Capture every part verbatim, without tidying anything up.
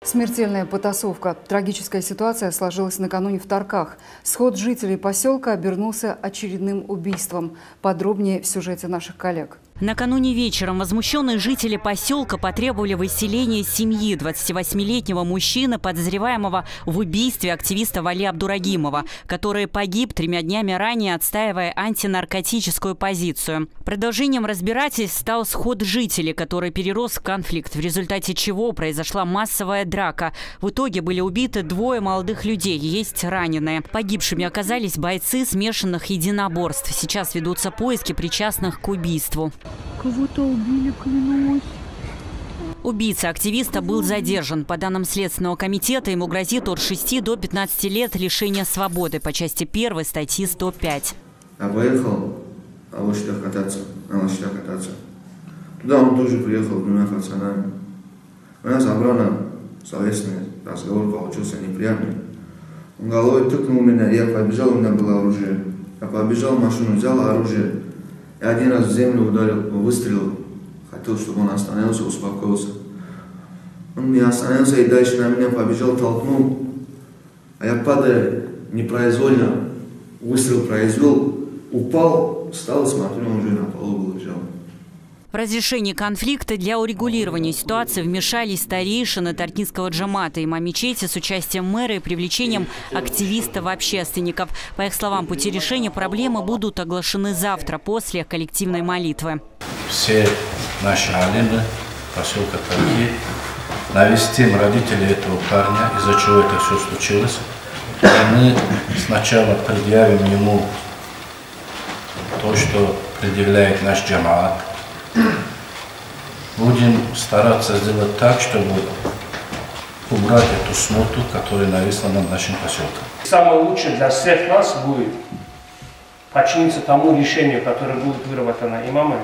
Смертельная потасовка. Трагическая ситуация сложилась накануне в Тарках. Сход жителей поселка обернулся очередным убийством. Подробнее в сюжете наших коллег. Накануне вечером возмущенные жители поселка потребовали выселения семьи двадцативосьмилетнего мужчины, подозреваемого в убийстве активиста Вали Абдурагимова, который погиб тремя днями ранее, отстаивая антинаркотическую позицию. Продолжением разбирательств стал сход жителей, который перерос в конфликт, в результате чего произошла массовая драка. В итоге были убиты двое молодых людей, есть раненые. Погибшими оказались бойцы смешанных единоборств. Сейчас ведутся поиски причастных к убийству. Кого-то убили, клянусь. Убийца активиста был задержан. По данным Следственного комитета, ему грозит от шести до пятнадцати лет лишения свободы по части первой статьи сто пять. Я поехал на лошадях кататься, на лошадях кататься. Туда он тоже приехал с двумя пацанами. У нас обратно словесный разговор получился неприятный. Он головой тыкнул меня, я побежал, у меня было оружие. Я побежал в машину, взял оружие. Я один раз в землю ударил, выстрелил. Хотел, чтобы он остановился, успокоился. Он не остановился и дальше на меня побежал, толкнул. А я, падая непроизвольно, выстрел произвел, упал, встал, смотрю, он уже на полу лежал. В разрешении конфликта для урегулирования ситуации вмешались старейшины Таркинского джамата, имам мечети с участием мэра и привлечением активистов-общественников. По их словам, пути решения проблемы будут оглашены завтра, после коллективной молитвы. Все наши алимы поселка Тарки навестим родителей этого парня, из-за чего это все случилось. И мы сначала предъявим ему то, что предъявляет наш джамаат. Будем стараться сделать так, чтобы убрать эту смуту, которая нависла над нашим поселком. Самое лучшее для всех нас будет подчиниться тому решению, которое будет выработано имамами.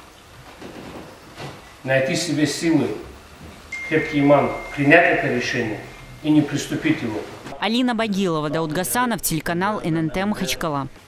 Найти себе силы, крепкий иман, принять это решение и не приступить его. Алина Багилова, Дауд Гасанов, телеканал эн эн тэ Махачкала.